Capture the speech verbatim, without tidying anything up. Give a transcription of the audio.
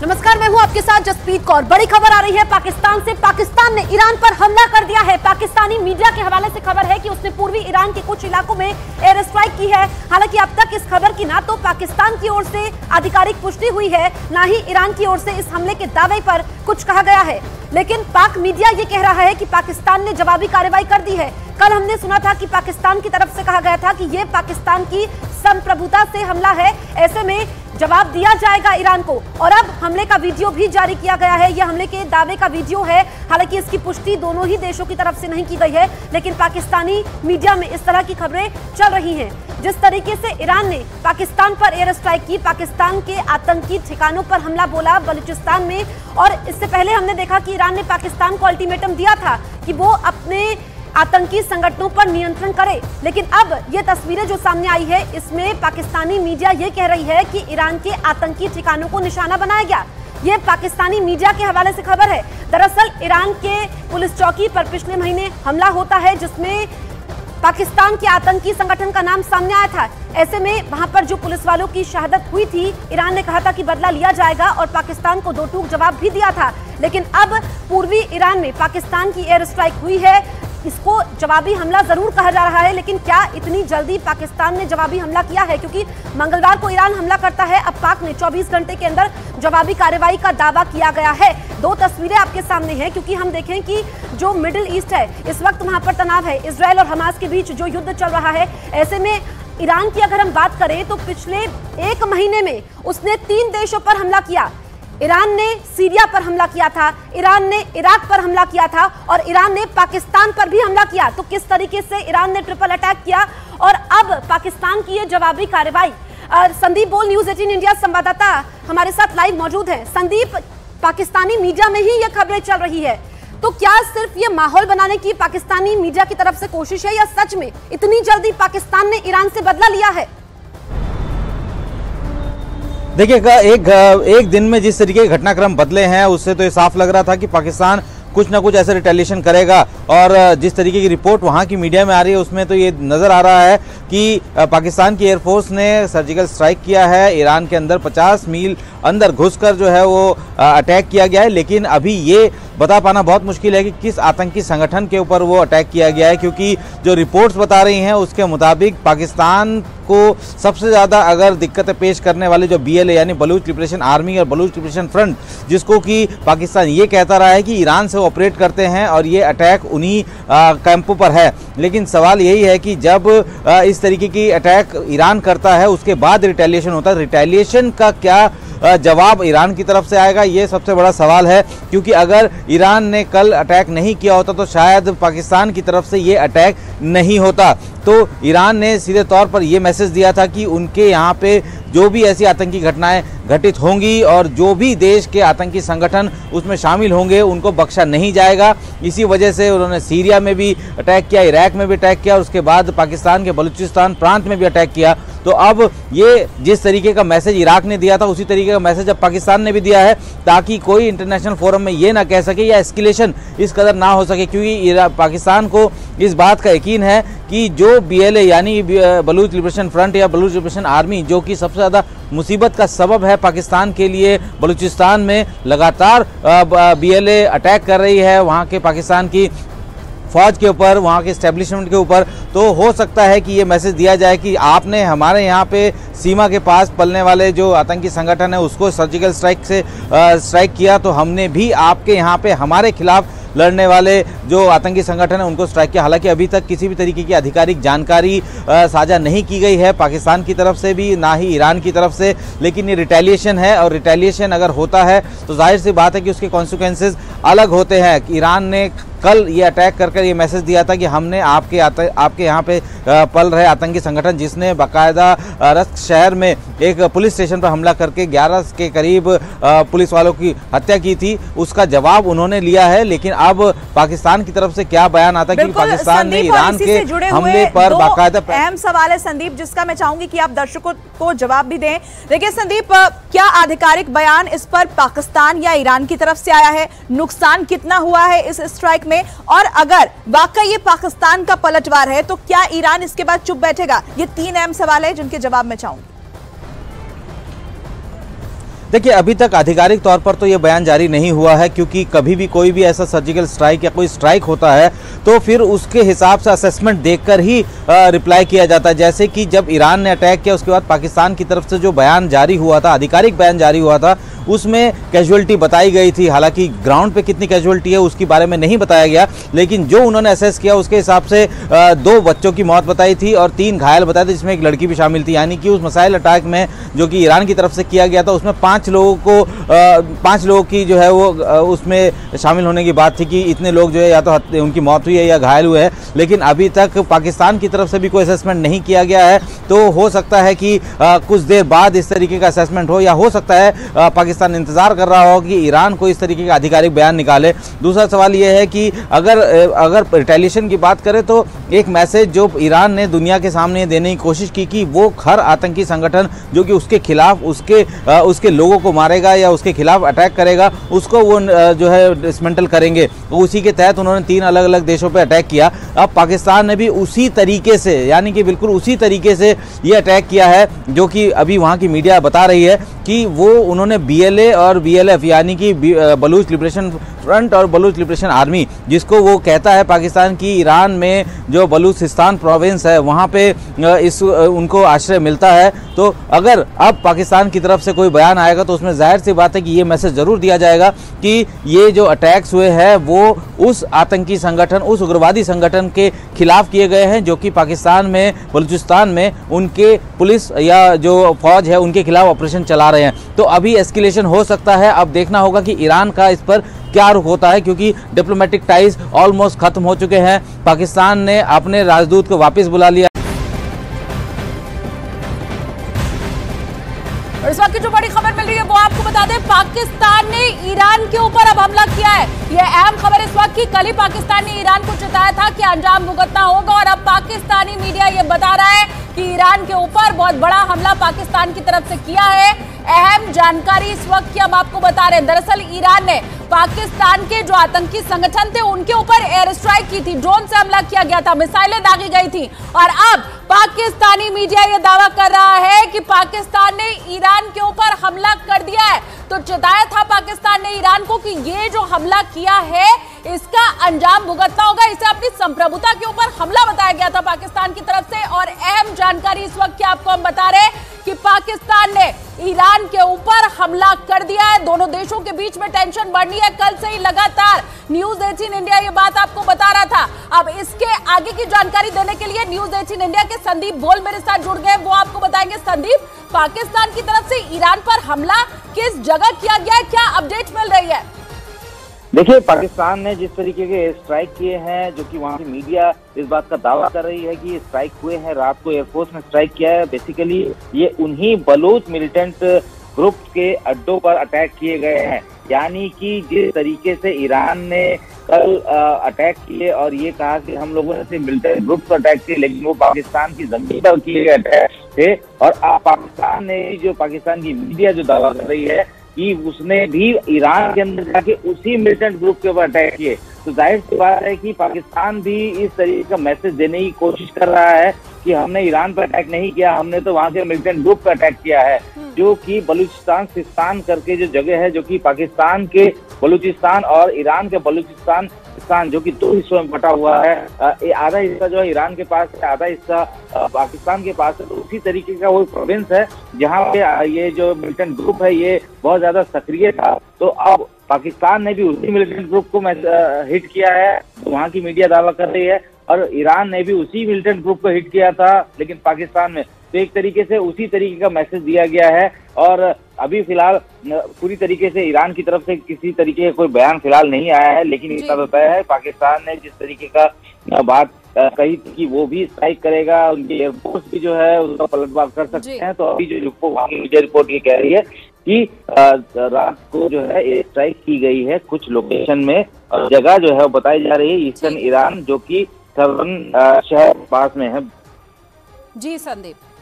नमस्कार, मैं हूं आपके साथ जसप्रीत कौर। बड़ी खबर आ रही है पाकिस्तान से। पाकिस्तान ने ईरान पर हमला कर दिया है। पाकिस्तानी मीडिया के हवाले से खबर है कि उसने पूर्वी ईरान के कुछ इलाकों में एयर स्ट्राइक की है। हालांकि अब तक इस खबर की ना तो पाकिस्तान की ओर से आधिकारिक पुष्टि हुई है, ना ही ईरान की ओर से इस हमले के दावे पर कुछ कहा गया है। लेकिन पाक मीडिया ये कह रहा है कि पाकिस्तान ने जवाबी कार्रवाई कर दी है। कल हमने सुना था कि पाकिस्तान की तरफ से कहा गया था कि ये पाकिस्तान की संप्रभुता से हमला है, ऐसे में जवाब दिया जाएगा ईरान को। और अब हमले का वीडियो भी जारी किया गया है। यह हमले के दावे का वीडियो है। हालांकि इसकी पुष्टि दोनों ही देशों की तरफ से नहीं की गई है, लेकिन पाकिस्तानी मीडिया में इस तरह की खबरें चल रही हैं। जिस तरीके से ईरान ने पाकिस्तान पर एयर स्ट्राइक की, पाकिस्तान के आतंकी ठिकानों पर हमला बोला बलूचिस्तान में, और इससे पहले हमने देखा कि ईरान ने पाकिस्तान को अल्टीमेटम दिया था कि वो अपने आतंकी संगठनों पर नियंत्रण करे। लेकिन अब ये तस्वीरें जो सामने आई है, इसमें पाकिस्तानी मीडिया ये कह रही है कि ईरान के आतंकी ठिकानों को निशाना बनाया गया। ये पाकिस्तानी मीडिया के हवाले से खबर है। दरअसल ईरान के पुलिस चौकी पर पिछले महीने हमला होता है, जिसमें पाकिस्तान के आतंकी संगठन का नाम सामने आया था। ऐसे में वहां पर जो पुलिस वालों की शहादत हुई थी, ईरान ने कहा था कि बदला लिया जाएगा और पाकिस्तान को दो टूक जवाब भी दिया था। लेकिन अब पूर्वी ईरान में पाकिस्तान की एयर स्ट्राइक हुई है। इसको जवाबी हमला जरूर कहा जा रहा है, लेकिन क्या इतनी जल्दी पाकिस्तान ने जवाबी हमला किया है? क्योंकि मंगलवार को ईरान हमला करता है, अब पाक ने चौबीस घंटे के अंदर जवाबी कार्रवाई का दावा किया गया है। दो तस्वीरें आपके सामने हैं, क्योंकि हम देखें कि जो मिडिल ईस्ट है, इस वक्त वहां पर तनाव है। इजरायल और हमास के बीच जो युद्ध चल रहा है, ऐसे में ईरान की अगर हम बात करें तो पिछले एक महीने में उसने तीन देशों पर हमला किया। ईरान ने सीरिया पर हमला किया था, ईरान ने इराक पर हमला किया था, और ईरान ने पाकिस्तान पर भी हमला किया। तो किस तरीके से ईरान ने ट्रिपल अटैक किया, और अब पाकिस्तान की ये जवाबी कार्रवाई। संदीप बोल, न्यूज़ एटीन इंडिया संवाददाता हमारे साथ लाइव मौजूद है। संदीप, पाकिस्तानी मीडिया में ही ये खबरें चल रही है, तो क्या सिर्फ ये माहौल बनाने की पाकिस्तानी मीडिया की तरफ से कोशिश है, या सच में इतनी जल्दी पाकिस्तान ने ईरान से बदला लिया है? देखिए, एक एक दिन में जिस तरीके के घटनाक्रम बदले हैं, उससे तो ये साफ लग रहा था कि पाकिस्तान कुछ ना कुछ ऐसे रिटेलिएशन करेगा। और जिस तरीके की रिपोर्ट वहाँ की मीडिया में आ रही है, उसमें तो ये नज़र आ रहा है कि पाकिस्तान की एयरफोर्स ने सर्जिकल स्ट्राइक किया है। ईरान के अंदर पचास मील अंदर घुसकर जो है वो अटैक किया गया है। लेकिन अभी ये बता पाना बहुत मुश्किल है कि किस आतंकी संगठन के ऊपर वो अटैक किया गया है, क्योंकि जो रिपोर्ट्स बता रही हैं उसके मुताबिक पाकिस्तान को सबसे ज़्यादा अगर दिक्कतें पेश करने वाले जो बी एल ए यानी बलूच लिबरेशन आर्मी और बलूच लिबरेशन फ्रंट, जिसको कि पाकिस्तान ये कहता रहा है कि ईरान से ऑपरेट करते हैं और ये अटैक उन्हीं कैंपों पर है। लेकिन सवाल यही है कि जब आ, इस तरीके की अटैक ईरान करता है, उसके बाद रिटेलिएशन होता है, रिटेलिएशन का क्या जवाब ईरान की तरफ से आएगा, ये सबसे बड़ा सवाल है। क्योंकि अगर ईरान ने कल अटैक नहीं किया होता तो शायद पाकिस्तान की तरफ से ये अटैक नहीं होता। तो ईरान ने सीधे तौर पर यह मैसेज दिया था कि उनके यहाँ पे जो भी ऐसी आतंकी घटनाएं घटित होंगी और जो भी देश के आतंकी संगठन उसमें शामिल होंगे, उनको बख्शा नहीं जाएगा। इसी वजह से उन्होंने सीरिया में भी अटैक किया, इराक में भी अटैक किया, और उसके बाद पाकिस्तान के बलूचिस्तान प्रांत में भी अटैक किया। तो अब ये जिस तरीके का मैसेज इराक ने दिया था, उसी तरीके का मैसेज अब पाकिस्तान ने भी दिया है, ताकि कोई इंटरनेशनल फोरम में ये ना कह सके या एस्केलेशन इस कदर ना हो सके। क्योंकि पाकिस्तान को इस बात का यकीन है कि जो बी एल ए यानी बलूच लिबरेशन फ्रंट या बलूच लिबरेशन आर्मी, जो कि सबसे ज़्यादा मुसीबत का सबब है पाकिस्तान के लिए, बलूचिस्तान में लगातार बी एल ए अटैक कर रही है वहाँ के पाकिस्तान की फौज के ऊपर, वहाँ के इस्टेब्लिशमेंट के ऊपर। तो हो सकता है कि ये मैसेज दिया जाए कि आपने हमारे यहाँ पे सीमा के पास पलने वाले जो आतंकी संगठन है उसको सर्जिकल स्ट्राइक से स्ट्राइक किया, तो हमने भी आपके यहाँ पे हमारे खिलाफ लड़ने वाले जो आतंकी संगठन है उनको स्ट्राइक किया। हालांकि अभी तक किसी भी तरीके की आधिकारिक जानकारी साझा नहीं की गई है पाकिस्तान की तरफ से भी, ना ही ईरान की तरफ से। लेकिन ये रिटेलिएशन है, और रिटेलिएशन अगर होता है तो जाहिर सी बात है कि उसके कॉन्सिक्वेंसेस अलग होते हैं। ईरान ने कल ये अटैक कर कर ये मैसेज दिया था कि हमने आपके आपके यहाँ पे पल रहे आतंकी संगठन, जिसने बाकायदा रस्क शहर में एक पुलिस स्टेशन पर हमला करके ग्यारह के करीब पुलिस वालों की हत्या की थी, उसका जवाब उन्होंने लिया है। लेकिन अब पाकिस्तान की तरफ से क्या बयान आता है कि पाकिस्तान ने ईरान के हमले पर बाकायदा। अहम सवाल है संदीप, जिसका मैं चाहूंगी कि आप दर्शकों को जवाब भी दें। देखिए संदीप, क्या आधिकारिक बयान इस पर पाकिस्तान या ईरान की तरफ से आया है? नुकसान कितना हुआ है इस स्ट्राइक में? और अगर वाकई ये पाकिस्तान का पलटवार है तो क्या ईरान इसके बाद चुप बैठेगा? ये तीन अहम सवाल है जिनके जवाब मैं चाहूंगी। देखिए, अभी तक आधिकारिक तौर पर तो ये बयान जारी नहीं हुआ है, क्योंकि कभी भी कोई भी ऐसा सर्जिकल स्ट्राइक या कोई स्ट्राइक होता है तो फिर उसके हिसाब से असेसमेंट देखकर ही रिप्लाई किया जाता है। जैसे कि जब ईरान ने अटैक किया उसके बाद पाकिस्तान की तरफ से जो बयान जारी हुआ था, आधिकारिक बयान जारी हुआ था, उसमें कैजुअलिटी बताई गई थी। हालांकि ग्राउंड पे कितनी कैजुअलिटी है उसके बारे में नहीं बताया गया, लेकिन जो उन्होंने असेस किया उसके हिसाब से दो बच्चों की मौत बताई थी और तीन घायल बताए थे, जिसमें एक लड़की भी शामिल थी। यानी कि उस मिसाइल अटैक में जो कि ईरान की तरफ से किया गया था उसमें पाँच लोगों को पाँच लोगों की जो है वो उसमें शामिल होने की बात थी कि इतने लोग जो है या तो उनकी मौत हुई है या घायल हुए हैं। लेकिन अभी तक पाकिस्तान की तरफ से भी कोई असेसमेंट नहीं किया गया है, तो हो सकता है कि आ, कुछ देर बाद इस तरीके का असेसमेंट हो, या हो सकता है आ, पाकिस्तान इंतजार कर रहा हो कि ईरान को इस तरीके का आधिकारिक बयान निकाले। दूसरा सवाल यह है कि अगर अगर रिटेलिएशन की बात करें तो एक मैसेज जो ईरान ने दुनिया के सामने देने की कोशिश की कि वो हर आतंकी संगठन जो कि उसके खिलाफ उसके आ, उसके लोगों को मारेगा या उसके खिलाफ अटैक करेगा उसको वो जो है डिसमेंटल करेंगे। तो उसी के तहत उन्होंने तीन अलग अलग देशों पर अटैक किया। अब पाकिस्तान ने भी उसी तरीके से, यानी कि बिल्कुल उसी तरीके से ये अटैक किया है, जो कि अभी वहाँ की मीडिया बता रही है कि वो उन्होंने बी एल ए और बी एल एफ यानी कि बलूच लिबरेशन फ्रंट और बलूच लिबरेशन आर्मी, जिसको वो कहता है पाकिस्तान की ईरान में जो बलूचिस्तान प्रोविंस है वहाँ पे इस उनको आश्रय मिलता है। तो अगर अब पाकिस्तान की तरफ से कोई बयान आएगा तो उसमें जाहिर सी बात है कि ये मैसेज जरूर दिया जाएगा कि ये जो अटैक्स हुए हैं वो उस आतंकी संगठन, उस उग्रवादी संगठन के खिलाफ किए गए हैं जो कि पाकिस्तान में, बलूचिस्तान में उनके पुलिस या जो फौज है उनके खिलाफ ऑपरेशन चला रहे हैं। तो अभी एस्केलेशन हो सकता है। अब देखना होगा कि ईरान का इस पर क्या रुख होता है, क्योंकि डिप्लोमेटिक टाइज ऑलमोस्ट खत्म हो चुके हैं। पाकिस्तान ने अपने राजदूत को वापस बुला लिया। और इस वक्त की जो बड़ी खबर मिल रही है वो आपको बता दें, पाकिस्तान ने ईरान के ऊपर अब हमला किया है। यह अहम खबर इस वक्त की। कल ही पाकिस्तान ने ईरान को चेताया था कि अंजाम भुगतना होगा और अब पाकिस्तानी मीडिया ये बता रहा है कि ईरान के ऊपर बहुत बड़ा हमला पाकिस्तान की तरफ से किया है। अहम जानकारी इस वक्त की हम आपको बता रहे हैं। दरअसल ईरान ने पाकिस्तान के जो आतंकी संगठन थे उनके ऊपर एयर स्ट्राइक की थी, ड्रोन से हमला किया गया था, मिसाइलें दागी गई थी और अब पाकिस्तानी मीडिया यह दावा कर रहा है कि पाकिस्तान ने ईरान के ऊपर हमला कर दिया है। तो चेताया था पाकिस्तान ने ईरान को कि ये जो हमला किया है इसका अंजाम भुगतना होगा। इसे अपनी संप्रभुता के ऊपर हमला बताया गया था पाकिस्तान की तरफ से। और अहम जानकारी इस वक्त की आपको हम बता रहे हैं कि पाकिस्तान ने ईरान के ऊपर हमला कर दिया है। दोनों देशों के बीच में टेंशन बढ़नी है। कल से ही लगातार न्यूज एटीन इंडिया ये बात आपको बता रहा था। अब इसके आगे की जानकारी देने के लिए न्यूज एटीन इंडिया के संदीप बोल मेरे साथ जुड़ गए, वो आपको बताएंगे। संदीप, पाकिस्तान की तरफ से ईरान पर हमला किस जगह किया गया है, क्या अपडेट मिल रही है? देखिए, पाकिस्तान ने जिस तरीके के स्ट्राइक किए हैं, जो कि वहाँ की मीडिया इस बात का दावा कर रही है कि ये स्ट्राइक हुए हैं, रात को एयरफोर्स ने स्ट्राइक किया है। बेसिकली ये उन्हीं बलूच मिलिटेंट ग्रुप के अड्डों पर अटैक किए गए हैं। यानी कि जिस तरीके से ईरान ने कल अटैक किए और ये कहा कि हम लोगों ने सिर्फ मिलिटेंट ग्रुप पर अटैक किए, लेकिन वो पाकिस्तान की जमीन पर किए गए अटैक थे। और अब पाकिस्तान ने, जो पाकिस्तान की मीडिया जो दावा कर रही है कि उसने भी ईरान के अंदर जाके उसी मिलिटेंट ग्रुप के ऊपर अटैक किए, तो जाहिर सी बात है कि पाकिस्तान भी इस तरीके का मैसेज देने की कोशिश कर रहा है कि हमने ईरान पर अटैक नहीं किया, हमने तो वहां के मिलिटेंट ग्रुप पर अटैक किया है, जो कि बलूचिस्तान सिस्तान करके जो जगह है, जो कि पाकिस्तान के बलूचिस्तान और ईरान के बलूचिस्तान स्थान, जो कि दो हिस्सों में बटा हुआ है। ये आधा हिस्सा जो है ईरान के पास है, आधा हिस्सा पाकिस्तान के पास है। तो उसी तरीके का वो प्रोविंस है जहाँ पे ये जो मिलिटेंट ग्रुप है ये बहुत ज्यादा सक्रिय था। तो अब पाकिस्तान ने भी उसी मिलिटेंट ग्रुप को हिट किया है, तो वहाँ की मीडिया दावा कर रही है, और ईरान ने भी उसी मिलिटेंट ग्रुप को हिट किया था, लेकिन पाकिस्तान में। तो एक तरीके से उसी तरीके का मैसेज दिया गया है। और अभी फिलहाल पूरी तरीके से ईरान की तरफ से किसी तरीके का कोई बयान फिलहाल नहीं आया है, लेकिन इतना तो तय है पाकिस्तान ने जिस तरीके का बात कही कि वो भी स्ट्राइक करेगा, उनकी एयरफोर्स भी जो है उसका पलटवार कर सकते हैं। तो अभी जो मीडिया रिपोर्ट ये कह रही है कि रात को जो है स्ट्राइक की गई है कुछ लोकेशन में, और जगह जो है वो बताई जा रही है ईस्टर्न ईरान, जो कि शहर पास में है। जी संदीप।